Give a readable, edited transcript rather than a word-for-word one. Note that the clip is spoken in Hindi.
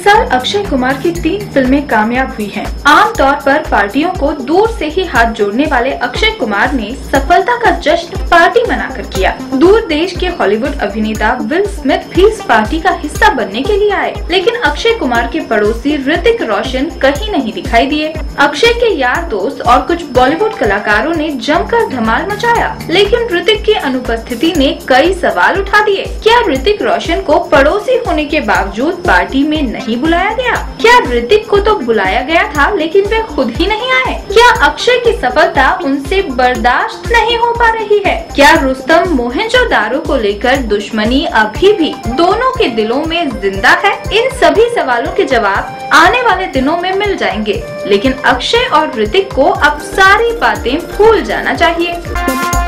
साल अक्षय कुमार की 3 फिल्में कामयाब हुई हैं। आमतौर पर पार्टियों को दूर से ही हाथ जोड़ने वाले अक्षय कुमार ने सफलता का जश्न पार्टी मनाकर किया। दूर देश के हॉलीवुड अभिनेता विल स्मिथ भी इस पार्टी का हिस्सा बनने के लिए आए, लेकिन अक्षय कुमार के पड़ोसी ऋतिक रोशन कहीं नहीं दिखाई दिए। अक्षय के यार दोस्त और कुछ बॉलीवुड कलाकारों ने जमकर धमाल मचाया, लेकिन ऋतिक की अनुपस्थिति ने कई सवाल उठा दिए। क्या ऋतिक रोशन को पड़ोसी होने के बावजूद पार्टी में नहीं बुलाया गया? क्या ऋतिक को तो बुलाया गया था लेकिन वे खुद ही नहीं आए? क्या अक्षय की सफलता उनसे बर्दाश्त नहीं हो पा रही है? क्या रुस्तम मोहनजोदारो को लेकर दुश्मनी अभी भी दोनों के दिलों में जिंदा है? इन सभी सवालों के जवाब आने वाले दिनों में मिल जाएंगे, लेकिन अक्षय और ऋतिक को अब सारी बातें भूल जाना चाहिए।